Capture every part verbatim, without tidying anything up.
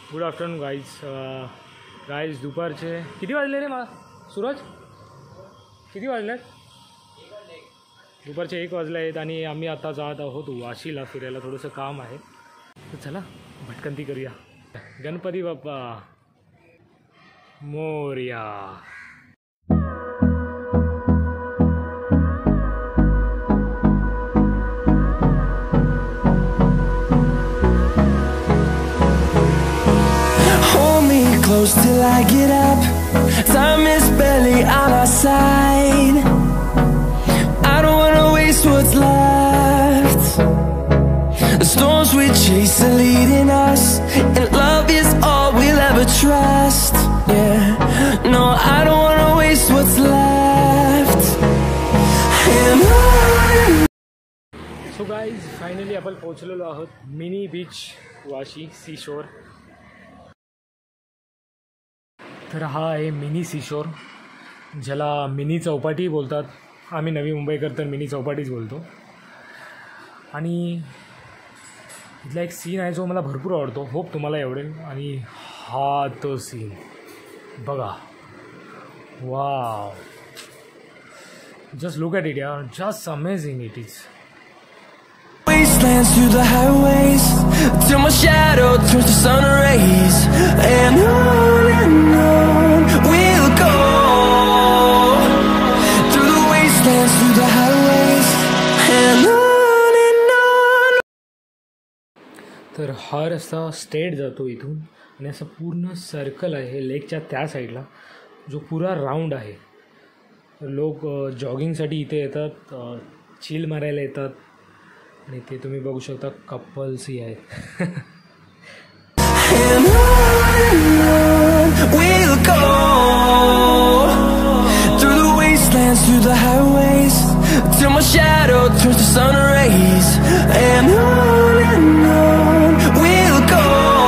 Good afternoon guys. Guys दुपारचे किती वाजले रे मा सूरज? किती वाजलेत? दुपारचे एक वाजले आहेत आणि आम्ही आता जात आहोत वाशीला फिरायला. थोडंसं काम आहे तर चला भटकंती करूया. Ganpati Bappa Morya. Close till I get up. Time is barely on our side. I don't wanna waste what's left. The storms we chase are leading us, and love is all we'll ever trust. Yeah, no, I don't wanna waste what's left. And on. So guys, finally आपण पोहोचलेलो आहोत mini बीच वाशी सी शोर. तर हा आहे mini seashore, ज्याला mini Chowpatty बोलतात. आम्ही नवी मुंबईकर तर मिनी चौपाटीच बोलतो. आणि इथला एक सीन आहे जो मला भरपूर आवडतो. होप तुम्हाला आवडेल. आणि हा तो सीन बघा. Wow, just look at it यार. Just amazing it is. Wastelands through the highways, till my shadow turns to sun rays. And on and on we'll go, through the wastelands, through the highways, and on and on. तर हा रस्ता straight जातो इथून आणि असं पूर्ण circle आहे लेकच्या त्या साईडला, जो पुरा राऊंड आहे. लोक जॉगिंगसाठी इथे येतात, चिल मारायला येतात. आणि ते तुम्ही बघू शकता कपल्सही आहेत. And on and on we'll go, through the wastelands, through the highways, till my shadow turns to sun rays. And on and on we'll go,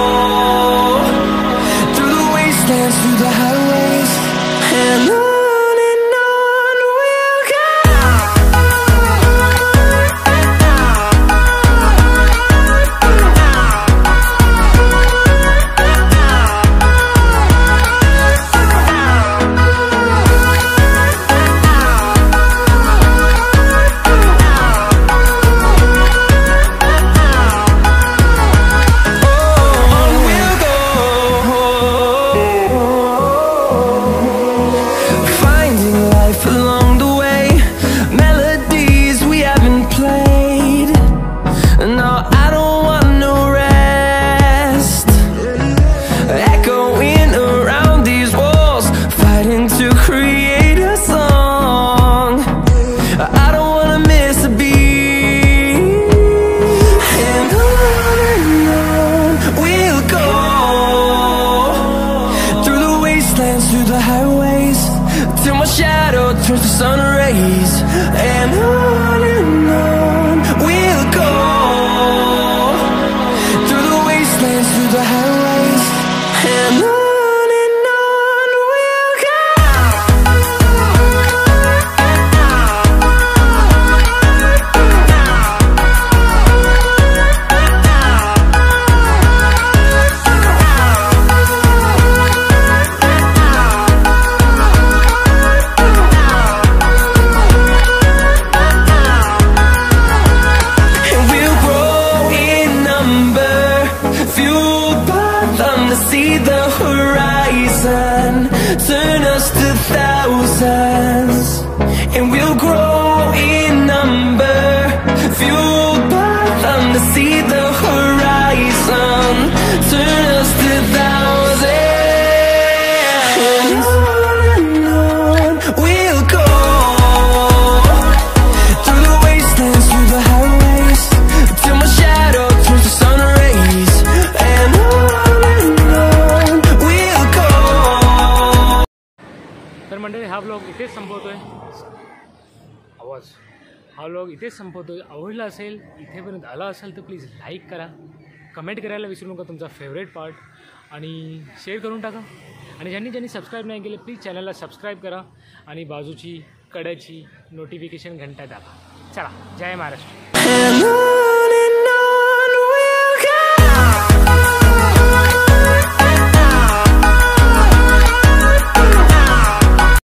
through the wastelands, through the highways, and on. Through the highways, till my shadow turns to sun rays. And on and on we'll go, through the wastelands, through the highways, and on. See the horizon, turn us to thousands, and we'll grow in number, fueled by them. To see the horizon, turn us to thousands, and on and on we'll go, through the wastelands, through the highways, till my shadow turns to sun rays. And on. तर मंडळी, हा vlog इथेच संपवतो आहे. आवाज हा vlog इथेच संपवतो आहे. आवडला असेल, इथेपर्यंत आला असेल तर प्लीज लाईक करा, कमेंट करायला विसरू नका तुमचा फेवरेट पार्ट, आणि शेअर करून टाका. आणि ज्यांनी ज्यांनी सबस्क्राईब नाही केले प्लीज चॅनलला सबस्क्राईब करा आणि बाजूची कड्याची नोटिफिकेशन घंटा दाबा. चला, जय महाराष्ट्र.